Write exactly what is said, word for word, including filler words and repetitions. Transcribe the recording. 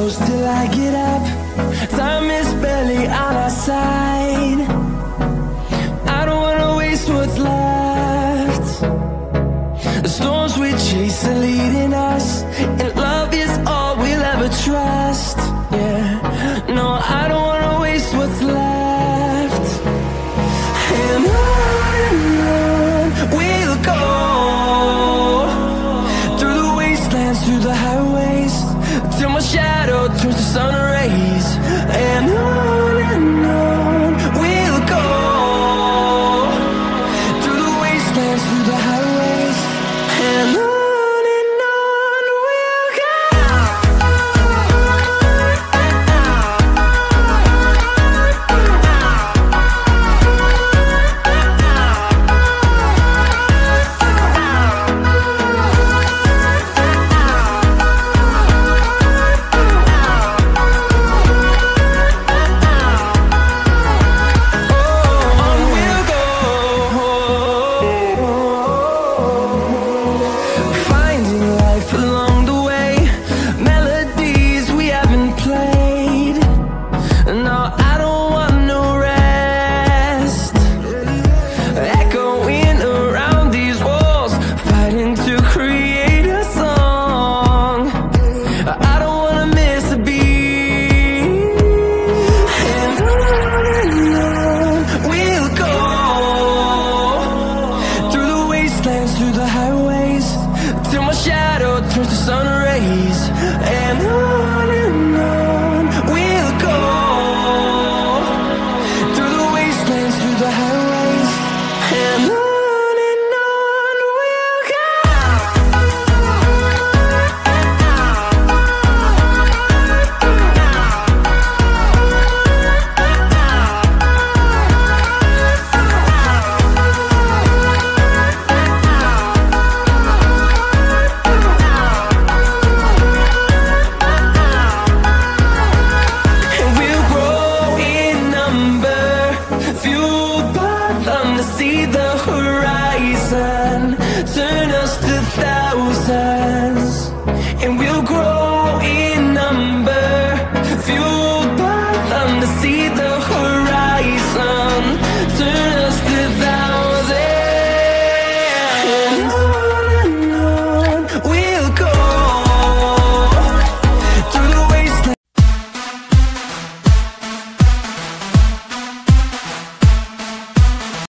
close till I get up. Time is barely on our side. I don't wanna waste what's left. The storms we chase are leading us, and love is all we'll ever trust. Yeah, no, I don't wanna waste what's left. And on and on we'll go, through the wastelands, through the highways, till my shadow turns to sun rays. And on